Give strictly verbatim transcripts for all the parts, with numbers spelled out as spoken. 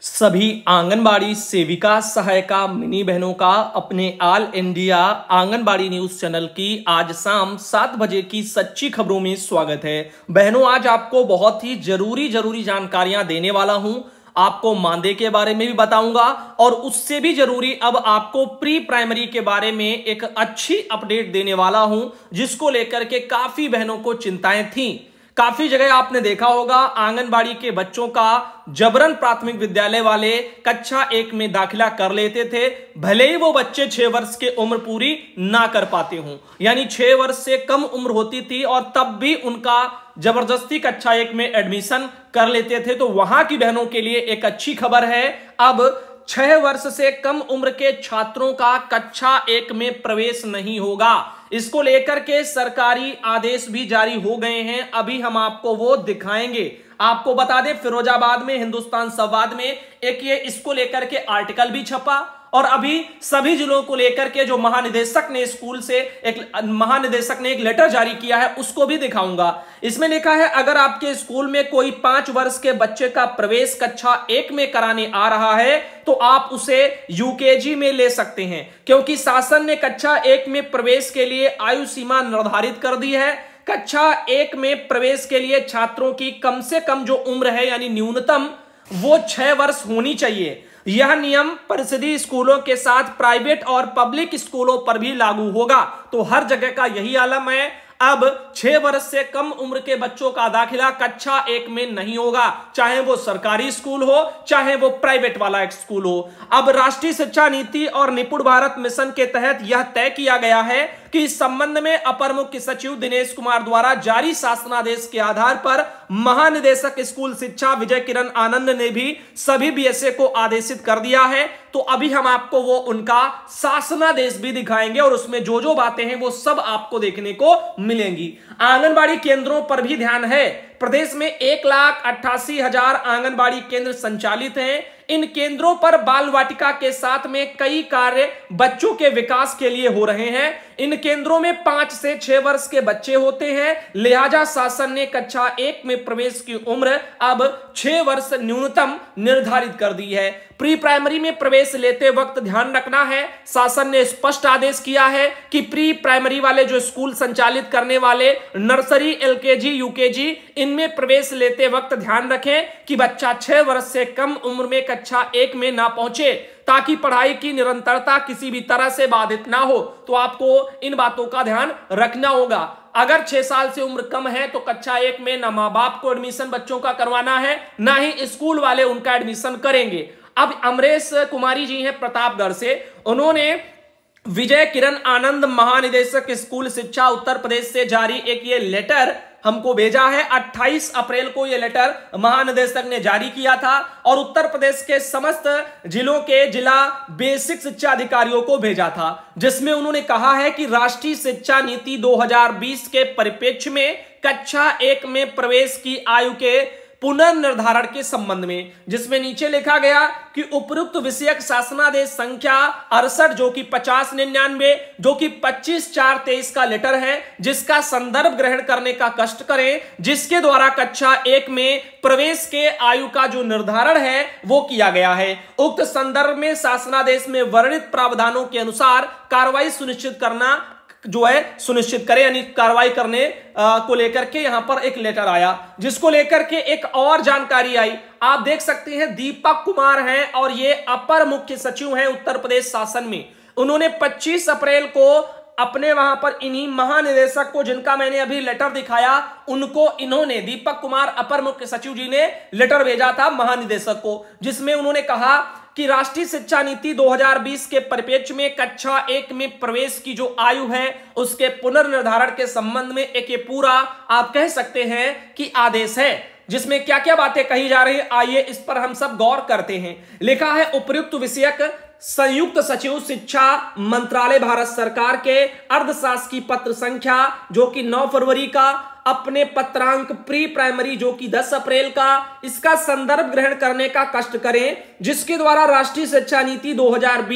सभी आंगनबाड़ी सेविका सहायिका मिनी बहनों का अपने all India anganwadi news channel की आज शाम सात बजे की सच्ची खबरों में स्वागत है। बहनों, आज आपको बहुत ही जरूरी जरूरी जानकारियां देने वाला हूं। आपको मानदेय के बारे में भी बताऊंगा और उससे भी जरूरी अब आपको प्री प्राइमरी के बारे में एक अच्छी अपडेट देने वाला हूं, जिसको लेकर के काफी बहनों को चिंताएं थी। काफी जगह आपने देखा होगा आंगनबाड़ी के बच्चों का जबरन प्राथमिक विद्यालय वाले कक्षा एक में दाखिला कर लेते थे, भले ही वो बच्चे छह वर्ष की उम्र पूरी ना कर पाते हों, यानी छह वर्ष से कम उम्र होती थी और तब भी उनका जबरदस्ती कक्षा एक में एडमिशन कर लेते थे। तो वहां की बहनों के लिए एक अच्छी खबर है, अब छह वर्ष से कम उम्र के छात्रों का कक्षा एक में प्रवेश नहीं होगा। इसको लेकर के सरकारी आदेश भी जारी हो गए हैं, अभी हम आपको वो दिखाएंगे। आपको बता दें, फिरोजाबाद में हिंदुस्तान संवाद में एक ये इसको लेकर के आर्टिकल भी छपा और अभी सभी जिलों को लेकर के जो महानिदेशक ने स्कूल से एक महानिदेशक ने एक लेटर जारी किया है उसको भी दिखाऊंगा। इसमें लिखा है, अगर आपके स्कूल में कोई पांच वर्ष के बच्चे का प्रवेश कक्षा एक में कराने आ रहा है तो आप उसे यूकेजी में ले सकते हैं, क्योंकि शासन ने कक्षा एक में प्रवेश के लिए आयु सीमा निर्धारित कर दी है। कक्षा एक में प्रवेश के लिए छात्रों की कम से कम जो उम्र है यानी न्यूनतम वो छह वर्ष होनी चाहिए। यह नियम परिषदीय स्कूलों के साथ प्राइवेट और पब्लिक स्कूलों पर भी लागू होगा। तो हर जगह का यही आलम है, अब छह वर्ष से कम उम्र के बच्चों का दाखिला कक्षा एक में नहीं होगा, चाहे वो सरकारी स्कूल हो चाहे वो प्राइवेट वाला एक स्कूल हो। अब राष्ट्रीय शिक्षा नीति और निपुण भारत मिशन के तहत यह तय किया गया है कि इस संबंध में अपर मुख्य सचिव दिनेश कुमार द्वारा जारी शासनादेश के आधार पर महानिदेशक स्कूल शिक्षा विजय किरण आनंद ने भी सभी बीएसए को आदेशित कर दिया है। तो अभी हम आपको वो उनका शासनादेश भी दिखाएंगे और उसमें जो जो बातें हैं वो सब आपको देखने को मिलेंगी। आंगनबाड़ी केंद्रों पर भी ध्यान है। प्रदेश में एक लाख अट्ठासी हजार आंगनबाड़ी केंद्र संचालित हैं। इन केंद्रों पर बाल वाटिका के साथ में कई कार्य बच्चों के विकास के लिए हो रहे हैं। इन केंद्रों में पांच से छह वर्ष के बच्चे होते हैं, लिहाजा शासन ने कक्षा एक में प्रवेश की उम्र अब छह वर्ष न्यूनतम निर्धारित कर दी है। प्री प्राइमरी में प्रवेश लेते वक्त ध्यान रखना है, शासन ने स्पष्ट आदेश किया है कि प्री प्राइमरी वाले जो स्कूल संचालित करने वाले नर्सरी, एलकेजी, यूकेजी, इनमें प्रवेश लेते वक्त ध्यान रखें कि बच्चा छह वर्ष से कम उम्र में कक्षा एक में ना पहुंचे, ताकि पढ़ाई की निरंतरता किसी भी तरह से बाधित ना हो। तो आपको इन बातों का ध्यान रखना होगा। अगर छह साल से उम्र कम है तो कक्षा एक में ना माँ बाप को एडमिशन बच्चों का करवाना है, ना ही स्कूल वाले उनका एडमिशन करेंगे। अब अमरेश कुमारी जी हैं प्रतापगढ़ से, उन्होंने विजय किरण आनंद महानिदेशक स्कूल शिक्षा उत्तर प्रदेश से जारी एक ये लेटर हमको भेजा है। अट्ठाईस अप्रैल को यह लेटर महानिदेशक ने जारी किया था और उत्तर प्रदेश के समस्त जिलों के जिला बेसिक शिक्षा अधिकारियों को भेजा था, जिसमें उन्होंने कहा है कि राष्ट्रीय शिक्षा नीति दो हज़ार बीस के परिप्रेक्ष्य में कक्षा एक में प्रवेश की आयु के पुनर्निर्धारण के संबंध में, जिसमें नीचे लिखा गया कि उपयुक्त विषयक शासनादेश संख्या अड़सठ जो कि पचास निन्यानवे जो कि पच्चीस चार तेईस का लेटर है, जिसका संदर्भ ग्रहण करने का कष्ट करें, जिसके द्वारा कक्षा एक में प्रवेश के आयु का जो निर्धारण है वो किया गया है। उक्त संदर्भ में शासनादेश में वर्णित प्रावधानों के अनुसार कार्रवाई सुनिश्चित करना जो है सुनिश्चित करें, यानी कार्रवाई करने आ, को लेकर के यहां पर एक लेटर आया, जिसको लेकर के एक और जानकारी आई। आप देख सकते हैं दीपक कुमार हैं और ये अपर मुख्य सचिव हैं उत्तर प्रदेश शासन में। उन्होंने पच्चीस अप्रैल को अपने वहां पर इन्हीं महानिदेशक को, जिनका मैंने अभी लेटर दिखाया, उनको इन्होंने दीपक कुमार अपर मुख्य सचिव जी ने लेटर भेजा था महानिदेशक को, जिसमें उन्होंने कहा कि राष्ट्रीय शिक्षा नीति दो हज़ार बीस के परिप्रेक्ष्य में कक्षा एक में प्रवेश की जो आयु है उसके पुनर्निर्धारण के संबंध में एक ये पूरा आप कह सकते हैं कि आदेश है, जिसमें क्या क्या बातें कही जा रही है, आइए इस पर हम सब गौर करते हैं। लिखा है, उपयुक्त विषयक संयुक्त सचिव शिक्षा मंत्रालय भारत सरकार के अर्धशासकीय पत्र संख्या जो कि नौ फरवरी का, अपने पत्रांक प्री प्राइमरी जो कि दस अप्रैल का, इसका संदर्भ ग्रहण करने का कष्ट करें, जिसके द्वारा राष्ट्रीय शिक्षा नीति दो हज़ार बीस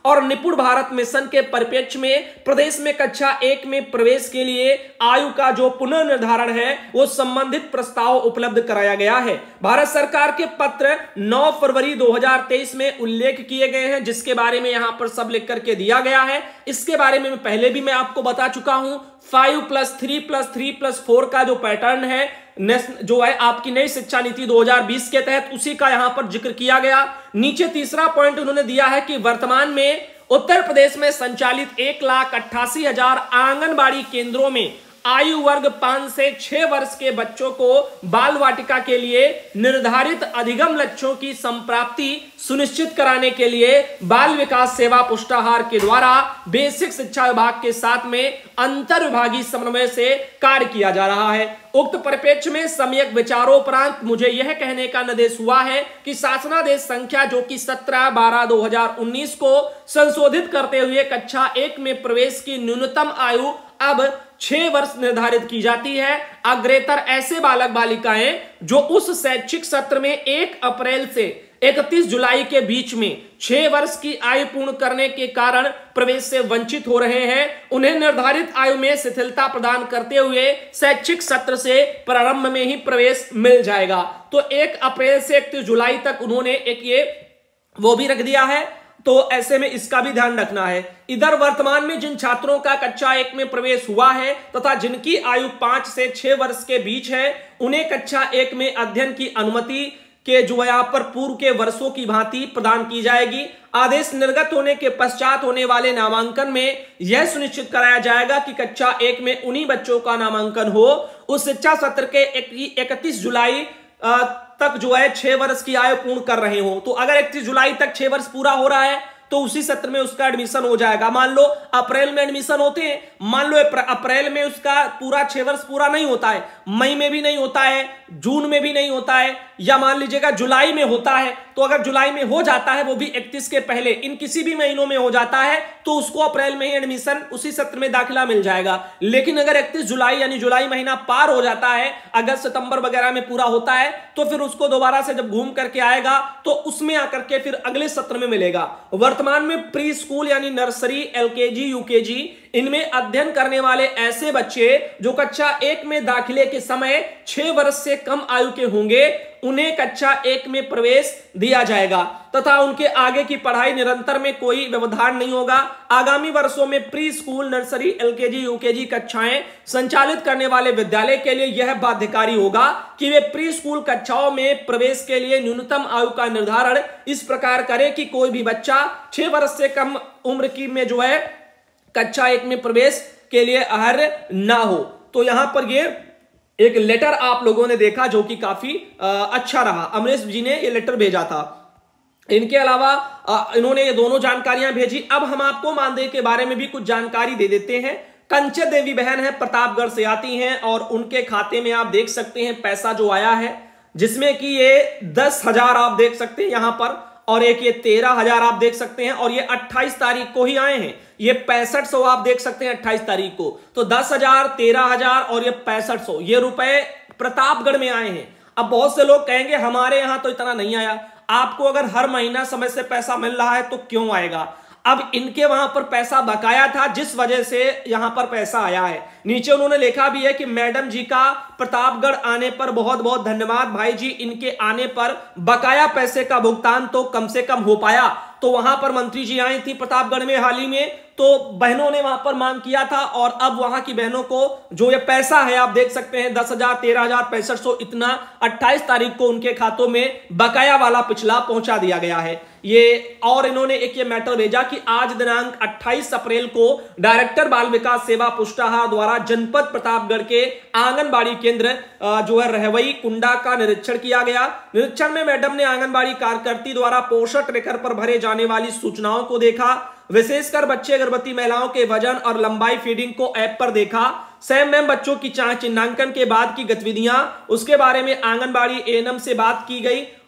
और निपुण भारत मिशन के परिप्रेक्ष्य में प्रदेश में कक्षा एक में प्रवेश के लिए आयु का जो पुनर्निर्धारण है वो संबंधित प्रस्ताव उपलब्ध कराया गया है। भारत सरकार के पत्र नौ फरवरी दो हजार तेईस में उल्लेख किए गए हैं, जिसके बारे में यहां पर सब लिख करके दिया गया है। इसके बारे में पहले भी मैं आपको बता चुका हूं। Five plus three plus three plus four का जो पैटर्न है जो है आपकी नई शिक्षा नीति दो हजार बीस के तहत, उसी का यहां पर जिक्र किया गया। नीचे तीसरा पॉइंट उन्होंने दिया है कि वर्तमान में उत्तर प्रदेश में संचालित एक लाख अट्ठासी हजार आंगनबाड़ी केंद्रों में आयु वर्ग पांच से छह वर्ष के बच्चों को बाल वाटिका के लिए निर्धारित अधिगम लक्ष्यों की संप्राप्ति सुनिश्चित कराने के लिए बाल विकास सेवा पुष्टाहार के द्वारा बेसिक शिक्षा विभाग के साथ में अंतर विभागीय समन्वय से कार्य किया जा रहा है। उक्त परिप्रेक्ष्य में सम्यक विचारोपरांत मुझे यह कहने का निर्देश हुआ है कि शासनादेश संख्या जो कि सत्रह बारह दो हजार उन्नीस को संशोधित करते हुए कक्षा एक में प्रवेश की न्यूनतम आयु अब छह वर्ष निर्धारित की जाती है। अग्रेतर ऐसे बालक बालिकाएं जो उस शैक्षिक सत्र में एक अप्रैल से इकतीस जुलाई के बीच में छह वर्ष की आयु पूर्ण करने के कारण प्रवेश से वंचित हो रहे हैं, उन्हें निर्धारित आयु में शिथिलता प्रदान करते हुए शैक्षिक सत्र से प्रारंभ में ही प्रवेश मिल जाएगा। तो एक अप्रैल से इकतीस जुलाई तक उन्होंने एक ये वो भी रख दिया है, तो ऐसे में इसका भी ध्यान रखना है। इधर वर्तमान में जिन छात्रों का कक्षा एक में प्रवेश हुआ है तथा जिनकी आयु पांच से छह वर्ष के बीच है, उन्हें कक्षा एक में अध्ययन की अनुमति के जो यहाँ पर पूर्व के वर्षों की भांति प्रदान की जाएगी। आदेश निर्गत होने के पश्चात होने वाले नामांकन में यह सुनिश्चित कराया जाएगा कि कक्षा एक में उन्हीं बच्चों का नामांकन हो उस शिक्षा सत्र के इकतीस जुलाई तक जो है छह वर्ष की आयु पूर्ण कर रहे हो। तो अगर इकतीस जुलाई तक छह वर्ष पूरा हो रहा है तो उसी सत्र में उसका एडमिशन हो जाएगा। मान लो अप्रैल में एडमिशन होते हैं, मान लो अप्रैल में उसका पूरा छह वर्ष पूरा नहीं होता है, मई में भी नहीं होता है, जून में भी नहीं होता है, या मान लीजिएगा जुलाई में होता है, तो अगर जुलाई में हो जाता है वो भी इकतीस के पहले, इन किसी भी महीनों में हो जाता है तो उसको अप्रैल में ही एडमिशन उसी सत्र में दाखिला मिल जाएगा। लेकिन अगर इकतीस जुलाई यानी जुलाई महीना पार हो जाता है, अगस्त सितंबर वगैरह में पूरा होता है, तो फिर उसको दोबारा से जब घूम करके आएगा तो उसमें आकर के फिर अगले सत्र में मिलेगा। वर्तमान में प्री स्कूल यानी नर्सरी, एलकेजी, यूकेजी, इनमें अध्ययन करने वाले ऐसे बच्चे जो कक्षा एक में दाखिले के समय छह वर्ष से कम आयु के होंगे, उन्हें कक्षा एक में प्रवेश दिया जाएगा तथा उनके आगे की पढ़ाई निरंतर में कोई व्यवधान नहीं होगा। आगामी वर्षों में pre school, nursery, LKG, UKG कक्षाएं संचालित करने वाले विद्यालय के लिए यह बाध्यकारी होगा कि वे प्री स्कूल कक्षाओं में प्रवेश के लिए न्यूनतम आयु का निर्धारण इस प्रकार करें कि कोई भी बच्चा छह वर्ष से कम उम्र की में जो है कक्षा एक में प्रवेश के लिए अर्ह ना हो। तो यहां पर ये एक लेटर आप लोगों ने देखा जो कि काफी आ, अच्छा रहा। अमरीश जी ने ये लेटर भेजा था। इनके अलावा आ, इन्होंने ये दोनों जानकारियां भेजी। अब हम आपको मानदेय के बारे में भी कुछ जानकारी दे देते हैं। कंचे देवी बहन है, प्रतापगढ़ से आती हैं और उनके खाते में आप देख सकते हैं पैसा जो आया है, जिसमें कि ये दस हजार आप देख सकते हैं यहां पर, और एक ये तेरह हजार आप देख सकते हैं, और ये अट्ठाईस तारीख को ही आए हैं। ये पैंसठ सौ आप देख सकते हैं अट्ठाईस तारीख को। तो दस हजार, तेरह हजार और ये पैंसठ सौ ये रुपए प्रतापगढ़ में आए हैं। अब बहुत से लोग कहेंगे हमारे यहां तो इतना नहीं आया। आपको अगर हर महीना समय से पैसा मिल रहा है तो क्यों आएगा? अब इनके वहां पर पैसा बकाया था, जिस वजह से यहां पर पैसा आया है। नीचे उन्होंने लिखा भी है कि मैडम जी का प्रतापगढ़ आने पर बहुत बहुत धन्यवाद। भाई जी, इनके आने पर बकाया पैसे का भुगतान तो कम से कम हो पाया। तो वहां पर मंत्री जी आई थी प्रतापगढ़ में हाल ही में, तो बहनों ने वहां पर मांग किया था और अब वहां की बहनों को जो ये पैसा है आप देख सकते हैं दस हजार, तेरह हजार, पैंसठ सौ, इतना अट्ठाईस तारीख को उनके खातों में बकाया वाला पिछला पहुंचा दिया गया है ये। और इन्होंने एक ये मैटर भेजा कि आज दिनांक अट्ठाईस अप्रैल को डायरेक्टर बाल विकास सेवा पुष्टाहार द्वारा जनपद प्रतापगढ़ के आंगनबाड़ी केंद्र जो है रहवई कुंडा का निरीक्षण किया गया। निरीक्षण में मैडम ने आंगनबाड़ी कार्यकर्ती द्वारा पोषण ट्रैकर पर भरे जाने वाली सूचनाओं को देखा, विशेषकर बच्चे गर्भवती महिलाओं के वजन और लंबाई फीडिंग को ऐप पर देखा। सैम मैम बच्चों की चिन्हांकन के बाद की गतिविधियां, उसके बारे में आंगनबाड़ी एएनएम से बात की गई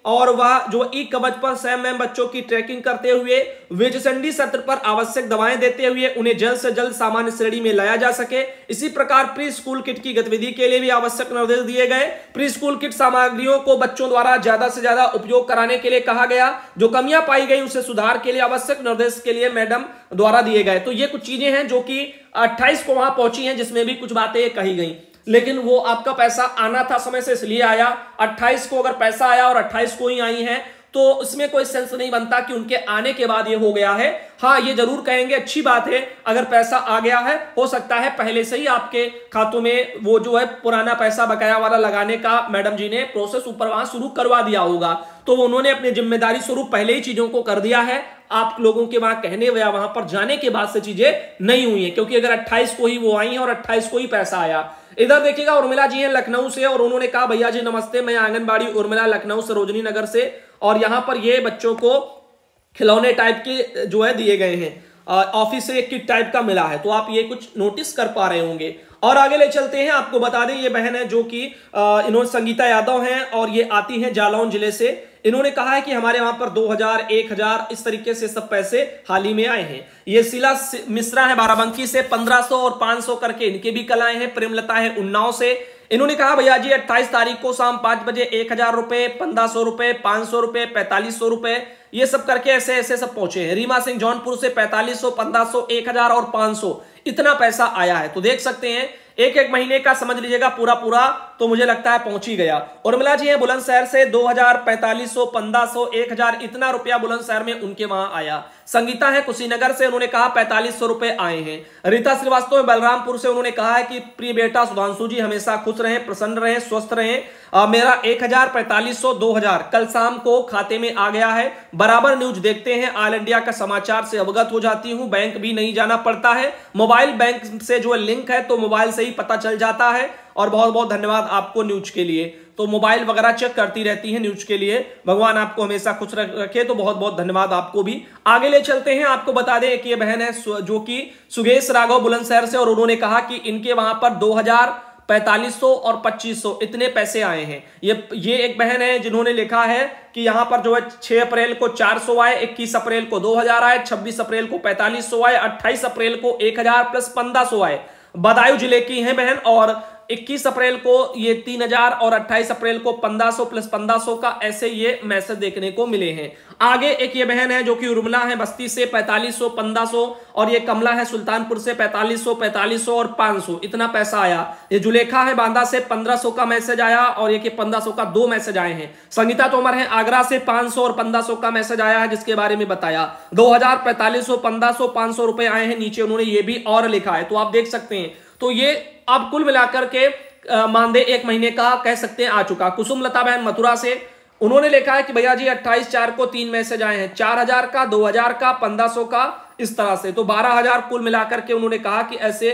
और वह जो ई कवच पर सैम मैम बच्चों की ट्रैकिंग करते हुए वेजसंडी सत्र पर आवश्यक दवाएं देते हुए उन्हें जल्द से जल्द सामान्य श्रेणी में लाया जा सके। इसी प्रकार प्री स्कूल किट की गतिविधि के लिए भी आवश्यक निर्देश दिए गए। प्री स्कूल किट सामग्रियों को बच्चों द्वारा ज्यादा से ज्यादा उपयोग कराने के लिए कहा गया। जो कमियां पाई गई उसे सुधार के लिए आवश्यक निर्देश के लिए मैडम द्वारा दिए गए। तो ये कुछ चीजें हैं जो कि अट्ठाईस को वहां पहुंची हैं, जिसमें भी कुछ बातें कही गई, लेकिन वो आपका पैसा आना था समय से, इसलिए आया। अट्ठाईस को अगर पैसा आया और अट्ठाईस को ही आई है तो इसमें कोई सेंस नहीं बनता कि उनके आने के बाद ये हो गया है। हाँ, ये जरूर कहेंगे अच्छी बात है अगर पैसा आ गया है, हो सकता है पहले से ही आपके खातों में वो जो है पुराना पैसा बकाया वाला लगाने का मैडम जी ने प्रोसेस ऊपर वहां शुरू करवा दिया होगा, तो उन्होंने अपनी जिम्मेदारी स्वरूप पहले ही चीजों को कर दिया है। आप लोगों के वहां कहने या वहां पर जाने के बाद से चीजें नहीं हुई है, क्योंकि अगर अट्ठाईस को ही वो आई है और अट्ठाईस को ही पैसा आया। इधर देखिएगा उर्मिला जी हैं लखनऊ से और उन्होंने कहा भैया जी नमस्ते, मैं आंगनबाड़ी उर्मिला लखनऊ सरोजनी नगर से, और यहां पर ये बच्चों को खिलौने टाइप के जो है दिए गए हैं, ऑफिस से एक किट टाइप का मिला है, तो आप ये कुछ नोटिस कर पा रहे होंगे। और आगे ले चलते हैं, आपको बता दें ये बहन है जो कि इन्होंने संगीता यादव हैं और ये आती हैं जालौन जिले से। इन्होंने कहा है कि हमारे वहां पर दो हज़ार, एक हज़ार इस तरीके से सब पैसे हाल ही में आए हैं। ये शीला मिश्रा है बाराबंकी से, पंद्रह सौ और पांच सौ करके इनके भी कल आए हैं। प्रेमलता है उन्नाव से। इन्होंने कहा भैया जी अट्ठाईस तारीख को शाम पांच बजे एक हजार रुपए, पंद्रह सौ रुपए, पांच सौ रुपए, पैंतालीस सौ रुपए, ये सब करके ऐसे ऐसे सब पहुंचे हैं। रीमा सिंह जौनपुर से पैंतालीस सौ, पंद्रह सौ, एक हजार और पांच सौ, इतना पैसा आया है। तो देख सकते हैं एक एक महीने का समझ लीजिएगा पूरा पूरा, तो मुझे लगता है पहुंच ही गया। उर्मिला जी हैं बुलंदशहर से, दो हजार, पैंतालीस सौ, पंद्रह सौ, एक हजार, इतना रुपया बुलंदशहर में उनके वहां आया। संगीता है कुशीनगर से, उन्होंने कहा पैंतालीस सौ रुपए आए हैं। रीता श्रीवास्तव बलरामपुर से, उन्होंने कहा है कि प्रिय बेटा सुधांशु जी हमेशा खुश रहें, प्रसन्न रहें, स्वस्थ रहें। आ, मेरा एक हजार, पैंतालीस सौ, दो हजार कल शाम को खाते में आ गया है। बराबर न्यूज देखते हैं, ऑल इंडिया का समाचार से अवगत हो जाती हूं, बैंक भी नहीं जाना पड़ता है, मोबाइल बैंक से जो लिंक है तो मोबाइल से ही पता चल जाता है। और बहुत बहुत धन्यवाद आपको न्यूज के लिए, तो मोबाइल वगैरह चेक करती रहती है न्यूज के लिए। भगवान आपको हमेशा खुश रखे, तो बहुत बहुत धन्यवाद आपको भी। आगे ले चलते हैं, आपको बता दें कि ये बहन है जो कि सुगेश राघव बुलंदशहर से, और उन्होंने कहा कि इनके वहां पर दो हजार, पैंतालीस सौ और पच्चीस सौ इतने पैसे आए हैं। ये ये एक बहन है जिन्होंने लिखा है कि यहां पर जो है छह अप्रैल को चार सौ आए, इक्कीस अप्रैल को दो हजार आए, छब्बीस अप्रैल को पैंतालीस सौ आए, अट्ठाईस अप्रैल को एक हजार प्लस पंद्रह सौ आए। बदायूं जिले की हैं बहन, और इक्कीस अप्रैल को ये तीन हजार और अट्ठाईस अप्रैल को पंद्रह सौ प्लस पंद्रह सौ का ऐसे ये मैसेज देखने को मिले हैं। आगे एक ये बहन है जो कि उर्मिला है बस्ती से, पैंतालीस सौ, पंद्रह सौ, और ये कमला है सुल्तानपुर से, पैंतालीस सौ, पैंतालीस सौ और पांच सौ, इतना पैसा आया। ये जुलेखा है बांदा से, पंद्रह सौ का मैसेज आया, और ये कि पंद्रह सौ का दो मैसेज आए हैं। संगीता तोमर है आगरा से, पांच सौ और पंद्रह सौ का मैसेज आया है, जिसके बारे में बताया। दो हजार, पैंतालीस सौ, पंद्रह सौ, पांच सौ रुपए आए हैं। नीचे उन्होंने ये भी और लिखा है, तो आप देख सकते हैं। तो ये अब कुल मिलाकर के मानदेय एक महीने का कह सकते हैं आ चुका। कुसुम लता बहन मथुरा से, उन्होंने लिखा है कि भैया जी अट्ठाईस चार को तीन मैसेज आए हैं, चार हजार का, दो हजार का, पंद्रह सौ का, इस तरह से। तो बारह हजार कुल मिलाकर के उन्होंने कहा कि ऐसे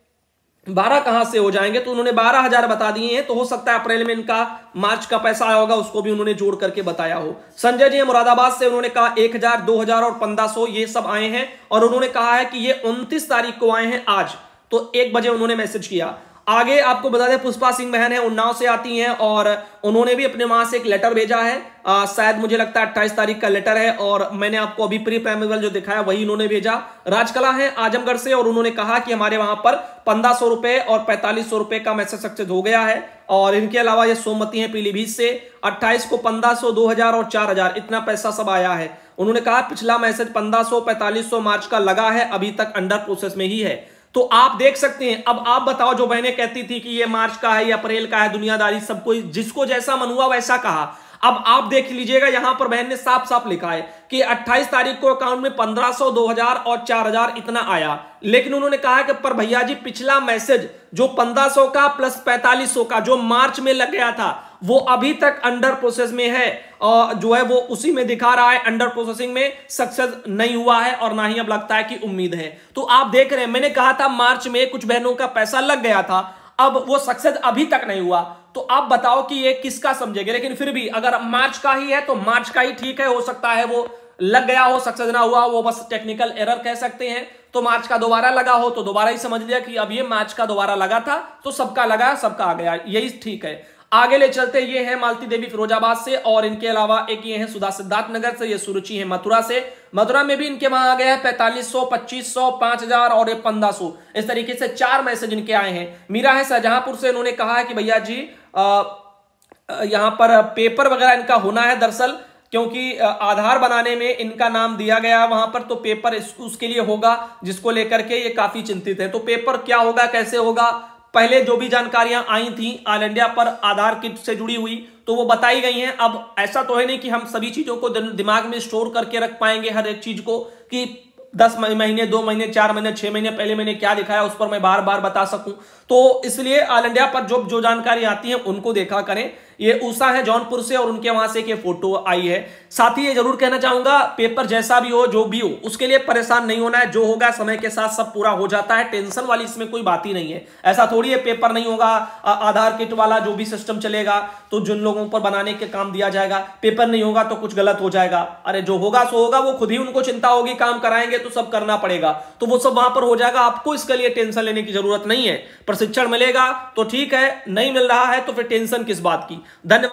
बारह कहां से हो जाएंगे, तो उन्होंने बारह हजार बता दिए हैं। तो हो सकता है अप्रैल में इनका मार्च का पैसा आया होगा, उसको भी उन्होंने जोड़ करके बताया हो। संजय जी मुरादाबाद से, उन्होंने कहा एक हजार, दो हजार और पंद्रह सौ ये सब आए हैं, और उन्होंने कहा है कि ये उनतीस तारीख को आए हैं आज, तो एक बजे उन्होंने मैसेज किया। आगे आपको बता दें पुष्पा सिंह बहन है उन्नाव से आती हैं, और उन्होंने भी अपने वहां से एक लेटर भेजा है, आ, शायद मुझे लगता है अट्ठाईस तारीख का लेटर है, और मैंने आपको अभी प्री प्राइमरी जो दिखाया वही उन्होंने भेजा। राजकला है आजमगढ़ से, और उन्होंने कहा कि हमारे वहां पर पंद्रह सौ रुपए और पैंतालीस सौ रुपए का मैसेज सक्सेस हो गया है। और इनके अलावा ये सोमवती है पीलीभीत से, अट्ठाईस को पंद्रह सौ, दो हजार और चार हजार इतना पैसा सब आया है। उन्होंने कहा पिछला मैसेज पंद्रह सौ, पैंतालीस सौ मार्च का लगा है, अभी तक अंडर प्रोसेस में ही है। तो आप देख सकते हैं। अब आप बताओ, जो बहनें कहती थी कि ये मार्च का है या अप्रैल का है, दुनियादारी सब कोई जिसको जैसा मन हुआ वैसा कहा। अब आप देख लीजिएगा, यहां पर बहन ने साफ साफ लिखा है कि अट्ठाईस तारीख को अकाउंट में पंद्रह सौ, दो हजार और चार हजार इतना आया, लेकिन उन्होंने कहा कि पर भैया जी पिछला मैसेज जो पंद्रह सौ का प्लस पैंतालीस सौ का जो मार्च में लग गया था, वो अभी तक अंडर प्रोसेस में है, और जो है वो उसी में दिखा रहा है, अंडर प्रोसेसिंग में सक्सेस नहीं हुआ है, और ना ही अब लगता है कि उम्मीद है। तो आप देख रहे हैं, मैंने कहा था मार्च में कुछ बहनों का पैसा लग गया था, अब वो सक्सेस अभी तक नहीं हुआ। तो आप बताओ कि ये किसका समझेंगे। लेकिन फिर भी अगर मार्च का ही है तो मार्च का ही ठीक है, हो सकता है वो लग गया हो, सक्सेस ना हुआ, वो बस टेक्निकल एरर कह सकते हैं। तो मार्च का दोबारा लगा हो तो दोबारा ही समझ लिया कि अब ये मार्च का दोबारा लगा था, तो सबका लगा, सबका आ गया, यही ठीक है। आगे ले चलते, ये है मालती देवी फिरोजाबाद से, और इनके अलावा एक ये है सुधा सिद्धार्थनगर से, ये सुरुचि है मथुरा से। मथुरा में भी इनके वहां आ गया है पैंतालीस सौ, पच्चीस सौ, पांच हजार और ये पंद्रह सौ, इस तरीके से चार मैसेज इनके आए हैं। मीरा है शाहजहांपुर से, इन्होंने कहा है कि भैया जी यहां पर पेपर वगैरह इनका होना है, दरअसल क्योंकि आधार बनाने में इनका नाम दिया गया वहां पर, तो पेपर उसके लिए होगा, जिसको लेकर के ये काफी चिंतित है। तो पेपर क्या होगा, कैसे होगा, पहले जो भी जानकारियां आई थी ऑल इंडिया पर आधार किट से जुड़ी हुई, तो वो बताई गई हैं। अब ऐसा तो है नहीं कि हम सभी चीजों को दिमाग में स्टोर करके रख पाएंगे, हर एक चीज को, कि दस महीने, दो महीने, चार महीने, छह महीने पहले मैंने क्या दिखाया उस पर मैं बार बार बता सकूं। तो इसलिए ऑल इंडिया पर जो जो जानकारी आती है उनको देखा करें। ये उषा है जौनपुर से, और उनके वहां से एक फोटो आई है। साथ ही ये जरूर कहना चाहूंगा, पेपर जैसा भी हो, जो भी हो, उसके लिए परेशान नहीं होना है। जो होगा समय के साथ सब पूरा हो जाता है, टेंशन वाली इसमें कोई बात ही नहीं है। ऐसा थोड़ी है पेपर नहीं होगा, आधार किट वाला जो भी सिस्टम चलेगा तो जिन लोगों पर बनाने के काम दिया जाएगा, पेपर नहीं होगा तो कुछ गलत हो जाएगा। अरे जो होगा सो होगा, वो खुद ही उनको चिंता होगी, काम कराएंगे तो सब करना पड़ेगा, तो वो सब वहां पर हो जाएगा। आपको इसके लिए टेंशन लेने की जरूरत नहीं है। प्रशिक्षण मिलेगा तो ठीक है, नहीं मिल रहा है तो फिर टेंशन किस बात की। धन्यवाद।